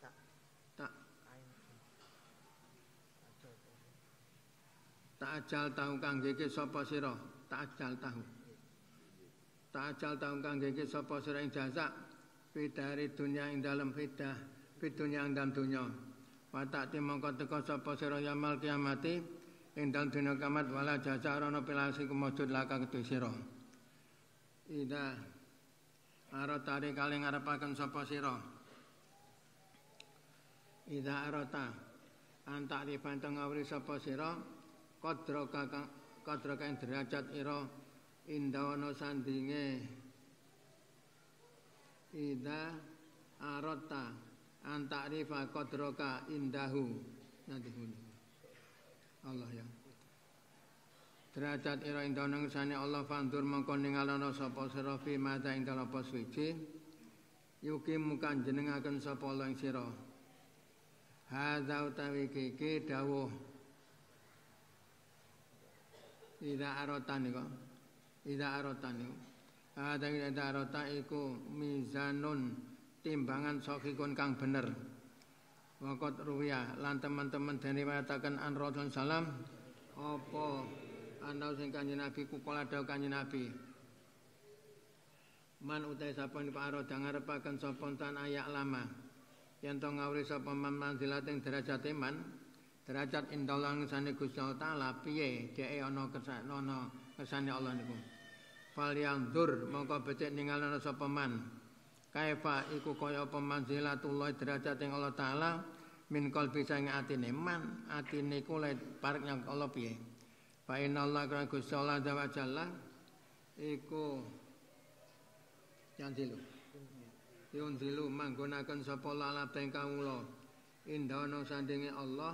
tak ajal tahu kangge sapa sira tak ajal tahu Ta'ajal taun kang gege sapa sira ing jazak fidari dunya ing dalem fidah fidunya ing dalem dunya wa ta'ti mongko teka sapa sira yaumul kiamati ing dalem dina kiamat wala jazak ana pilasi kumujud laka kedhe sira ida arotari kali ngarepaken sapa sira ida arota antak ribanteng ngawri sapa sira kadra kang derajat ira indawana sandinge ida arota antarifa qadraka indahu nanti Allah ya derajat ira indawana ngersane Allah fandur mongko ningalana sapa sira fi mata ing dalem apa suci yuki mukan jenengaken sapa Allah ing sira hadza utawi iki dawuh ida arota nika Ida arotan iku. Ida arota iku mizanun timbangan sokikun kang bener. Waqat ruwiya lan teman-teman den riwayataken an Rasul salam apa ana sing Kanjeng Nabi kula dawuh Kanjeng Nabi. Man utai sapa niku aroda ngarepaken sapa tan ayak lama. Yen to ngawri sapa man manzilating derajat iman, derajat indalang sane Gusti Allah taala piye dheke ana kersane Allah niku. Fal yang dur mongko becik ningalana sapa man kaifa iku kaya apa manzilatullah derajat ing Allah taala min qalbi sang atine man atine iku le parek nyang Allah piye fa innallaha kana Gusti Allah wa jalla iku yanzilu manggonaken sapa lalap teng kawula indana sandinge Allah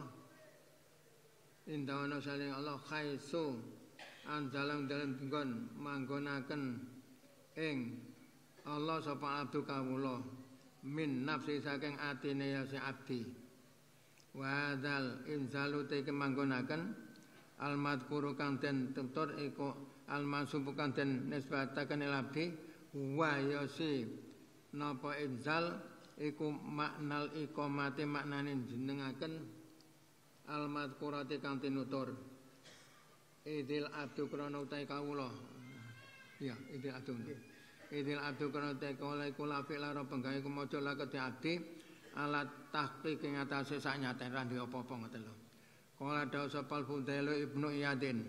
khaisu andalang dalam tunggon manggonaken ing Allah sapa abdu kawula min nafsi saking atine ya si abdi wa dzal inzalu te manggonaken al madhkuru kang den tutur iku al mansub kang den nisbataken il abdi wa ya si napa inzal iku maknal iqamati maknane jenengaken al madhkurati kang tinutur Idil abdu krana utai kawula. Ya, idil abdu. Idil abdu krana utai kawula iku lafik lara penggawe kumaca lakete abdi alat tahqiq ing atase sak nyaten ra duwe apa-apa ngoten lho. Kala dawuh sapa Fudail Ibnu Iyadin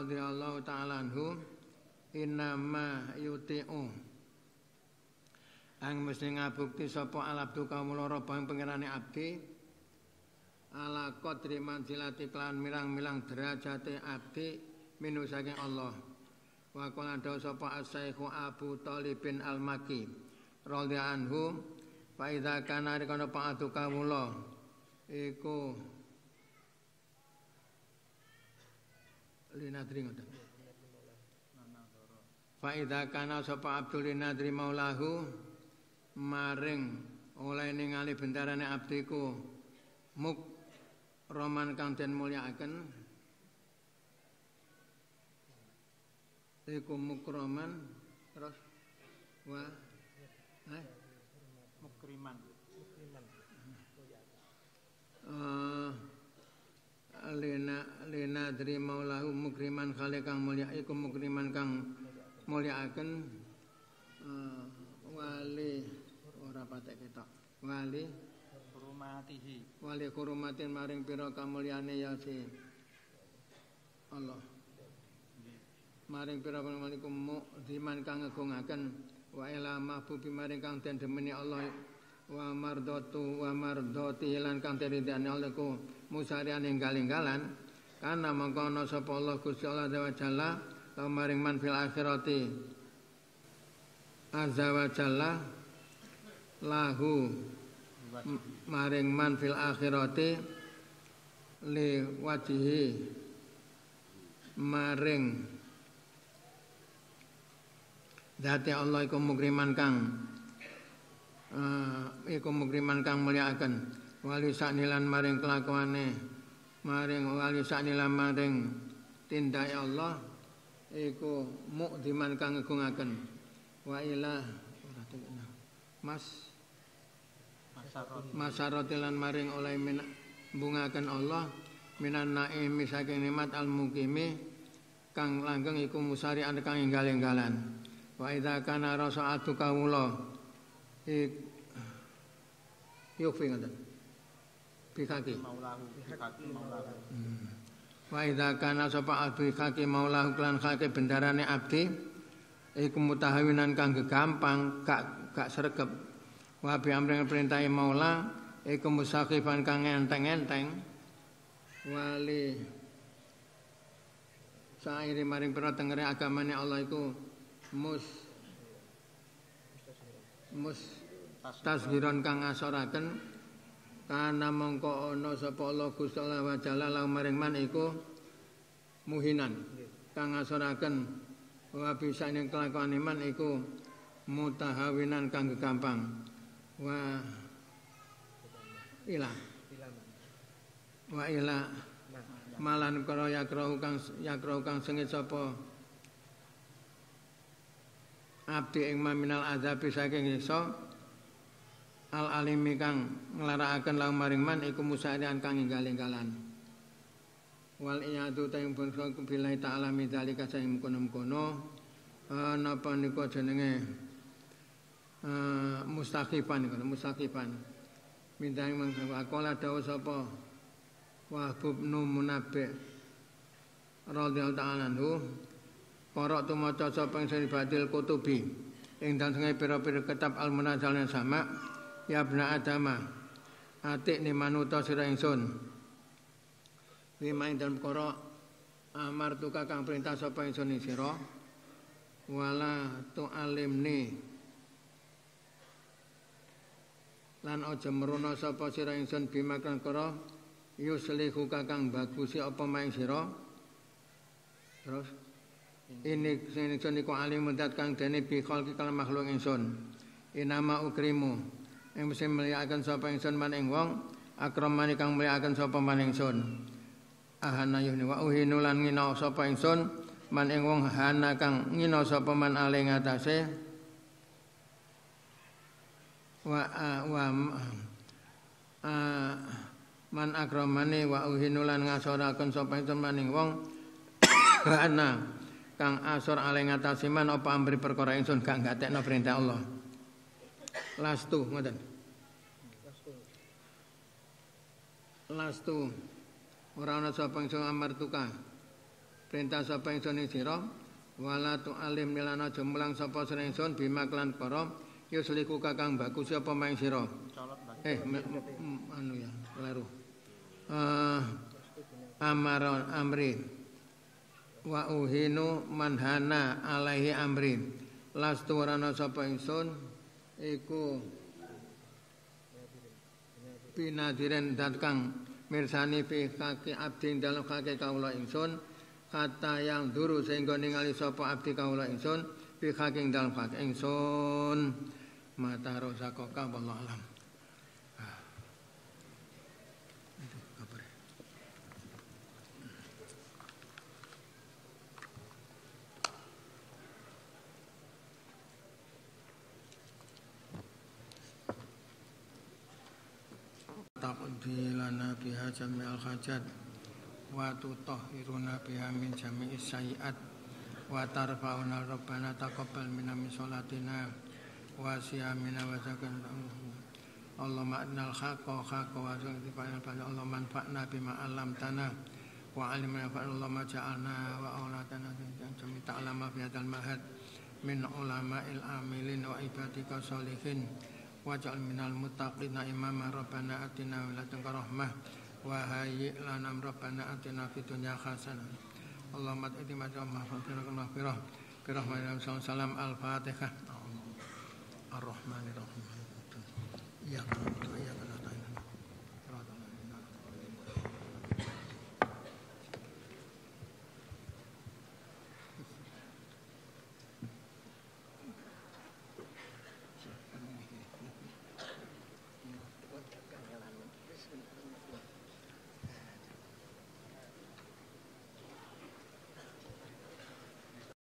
radhiyallahu ta'ala anhu innama yuti'u ang mesti ngabukti sapa alabdu kawula bang pangerane abdi ala qadri manzilati klan mirang-mirang derajate abdi minu saking Allah wa qala dawu sapa as-saikhu Abu Thalibin al-Makki radhiyallahu anhu fa idza kana rikana pa'atu kawula iku linadri ngoten fa idza kana sapa Abdul linadri maulahu maring oleh ningali bendarane abdiku muk roman kang den mulyakaken iku mukroman terus wa mukriman lena dari maulahu mukriman khali kang mulya iku mukriman kang mulyakaken wali ora patek ketok wali hurmatihi wali hurumatin maring pira kamulyane ya si Allah maring pira malikum mu'dziman kang ngegungaken wa ila mahbubi maring kang den demeni Allah wa mardoti lan kang teridane Allah ku musariane enggal-enggalan kana mongko ana sapa Allah Gusti Allah Azza wa Jalla lan maring man fil akhirati Azza wa Jalla lahu maring man fil akhirati li wajhi maring dadi Allah iku mukriman kang mulyakaken wali saknilan maring kelakuane maring wali saknilan maring tindake Allah iku mukdiman kang ngegungaken wa ila masarotilan maring oleh bungaken Allah minan naimi saking nikmat al mukimi kang langgeng iku musari'an kang enggal-enggalan wa idza kana rasa'atu kawula yukfi ngoten bikaki maulahu wa idza kana sapa abdi kaki maulahu lan kaki bendarane abdi iku mutahawinan kang gegampang gak sregep wa bi amring perintahe maula iku musaqifan kang enteng-enteng wali sairi maring pira tengere agamane Allah iku tasgiron kang ngasoraken kana mongko ana sapa Allah Gusti Allah wa jalla la maring man iku muhinan kang ngasoraken wa bisa ning kelakuan iman iku mutahawinan kang gampang wa ila malan karo yakrahu kang sengit sapa abdi ing maminal azabi saking isa al alimi kang nglarakaken la maring man iku musarian kang enggal-enggalan wal iyadu ta ing bangsa billahi ta'ala midzalika saing kono-kono napa niku jenenge mustaqifan mindang mangkala dawuh sapa Wahbub nu Munabbi radhiyallahu ta'ala anhu para tumaca sapa ing Saribatil Kutubi ing dalem pira-pira kitab al-munazzal sama ya ibna adama atik ni manuta sira ingsun lima ing dalem perkara amar tu kang perintah sapa ingsun ing sira wala tu'alimni lan aja merono sapa sira ingsun bima kang perkara yuslihu kakang bagusi apa maing sira terus ini ingsun iku alim mudat kang dene bi khalqi kal makhluk ingsun inama ukrimu ing mesti mulyakaken sapa ingsun maning wong akramani kang mulyakaken sapa maning ingsun ahana yuni wa uhinu lan ngina sapa ingsun maning wong hana kang ngina sapa man ale ngatasé man akramani wa uhinu lan ngasoraken sapa ingsun maning wong hana kang asor ale ngatasi man apa ambri perkara ingsun gak gatekno perintah Allah lastu ngoten lastu ora ana sapa ingsun amartuka perintah sapa ingsun ing sira wala tu alim milana jumlang sapa sira ingsun bima klan para yusliku kakang baku siapa maing sira colot Mbak. anu ya keliru amaron amri wa uhinu manhana alaihi amri lastu warana sapa ingsun iku pinadiren dat kang mirsani fi kaki abdi dalam kaki kawula ingsun kata yang duru sehingga ningali sapa abdi kawula ingsun fi kaki dalam kaki ingsun mata rosakoka wallahu alam. Itu kabar. Taqdi lana biha jami'al hajat wa tutahhiruna biha min jami'is sayyi'at wa tarfa'una rabbana taqabbal minna min sholatina wa siyamina wa zakana Allahumma adnal haqqa haqqa wa zakana Allahumma anfa'na bima 'allamtana wa 'allimna Allahumma ja'alna wa aulatana jami' ta'lama fi hadzal mahad min ulama'il amilin wa ibadika sholihin waj'al minal muttaqina imama rabbana atina min ladunka rahmah wa hayyi' lana rabbana atina fid dunya hasanah Allahumma atina maghfirah bi rahmatika salam al-fatihah ar-rahmanir rahim ya